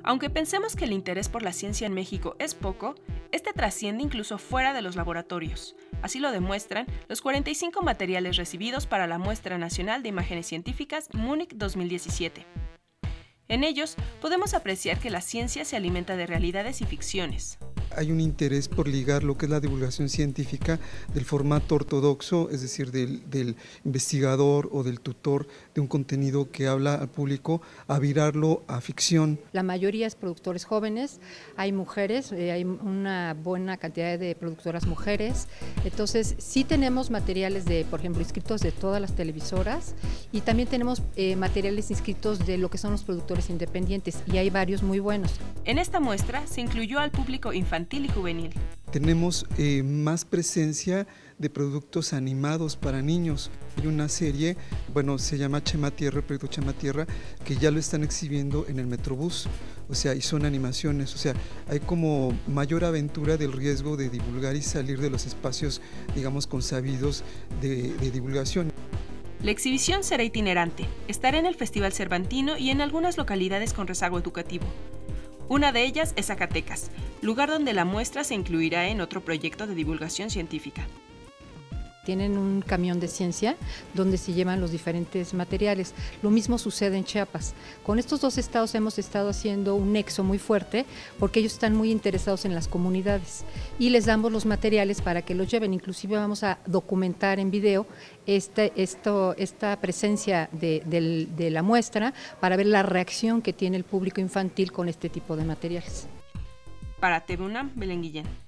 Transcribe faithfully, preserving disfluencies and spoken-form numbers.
Aunque pensemos que el interés por la ciencia en México es poco, este trasciende incluso fuera de los laboratorios. Así lo demuestran los cuarenta y cinco materiales recibidos para la Muestra Nacional de Imágenes Científicas Múnich dos mil diecisiete. En ellos podemos apreciar que la ciencia se alimenta de realidades y ficciones. Hay un interés por ligar lo que es la divulgación científica del formato ortodoxo, es decir, del, del investigador o del tutor de un contenido que habla al público, a virarlo a ficción. La mayoría es productores jóvenes, hay mujeres, eh, hay una buena cantidad de productoras mujeres, entonces sí tenemos materiales de, por ejemplo, inscritos de todas las televisoras y también tenemos eh, materiales inscritos de lo que son los productores independientes y hay varios muy buenos. En esta muestra se incluyó al público infantil y juvenil. Tenemos eh, más presencia de productos animados para niños. Hay una serie, bueno, se llama Chema Tierra, el proyecto Chema Tierra, que ya lo están exhibiendo en el Metrobús, o sea, y son animaciones, o sea, hay como mayor aventura del riesgo de divulgar y salir de los espacios, digamos, consabidos de, de divulgación. La exhibición será itinerante, estará en el Festival Cervantino y en algunas localidades con rezago educativo. Una de ellas es Zacatecas, lugar donde la muestra se incluirá en otro proyecto de divulgación científica. Tienen un camión de ciencia donde se llevan los diferentes materiales. Lo mismo sucede en Chiapas. Con estos dos estados hemos estado haciendo un nexo muy fuerte porque ellos están muy interesados en las comunidades y les damos los materiales para que los lleven. Inclusive vamos a documentar en video este, esto, esta presencia de, de, de la muestra para ver la reacción que tiene el público infantil con este tipo de materiales. Para T V UNAM, Belén Guillén.